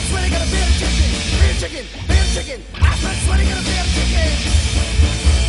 smell sweaty, got a beer chicken, beer chicken, beer chicken. I smell sweaty, got a beer chicken.